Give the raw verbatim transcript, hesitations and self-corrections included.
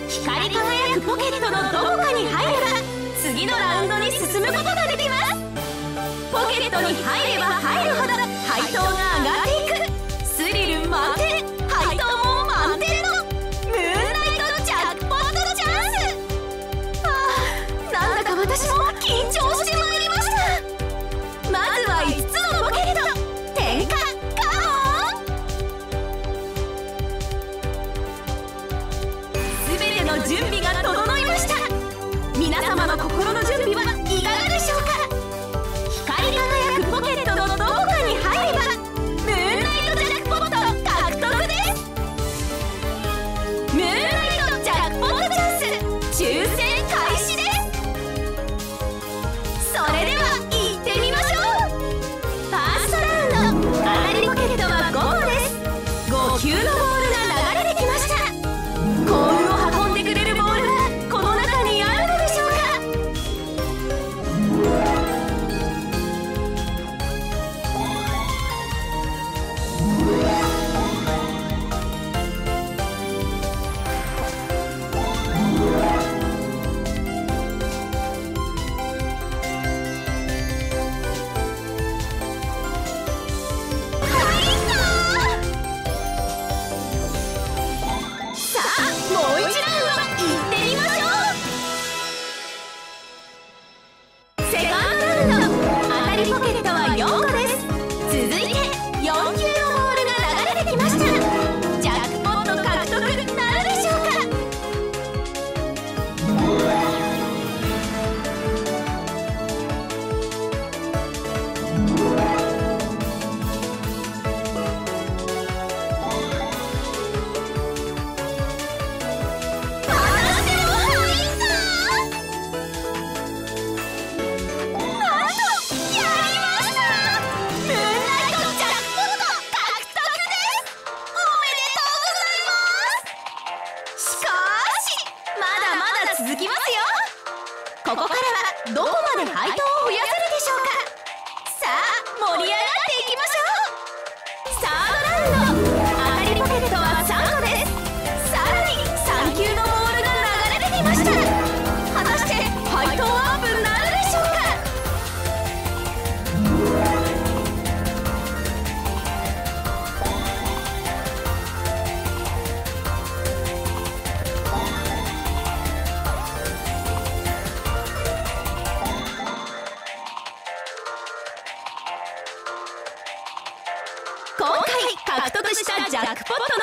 光り輝くポケットのどこかに入れば次のラウンドに進むことができます。ポケットに入れば入るほど配当が上がっていくスリル満点、配当も満点のムーンライトジャックポットチャンス。ああ、なんだか私も緊張してまいりました。まずはいつつのポケット点火カモン。全ての準備が整いました。皆様の心の準備はいかがでしょうか。光り輝くポケットのどこかに入ればムーンライトジャックポット獲得です。ムーンライトジャックポットチャンス抽選開始です。それでは行ってみましょう。ファーストラウンド当たりポケットはごこです。ご球のボールが流れてきました。幸運を運んでくれるボールはこの中にあるのでしょうか。さあもういちラウンド行ってみましょう。セカンドラウンド当たりポケットはよんこです。続いてよん球のボールが流れてきました。ジャックポット獲得なるでしょうか。またしても入った。なんとやりました。ムーンライトジャックポット獲得です。おめでとうございます。しかしまだまだ続きますよ。ここからはどこまで配当を増やせるでしょうか。さあ盛り上がっていきましょう。サードラウンド当たりポケットはさんこです。さらにさん球のボールが流れてきました。果たして配当アップなるでしょうか。今回獲得したジャックポット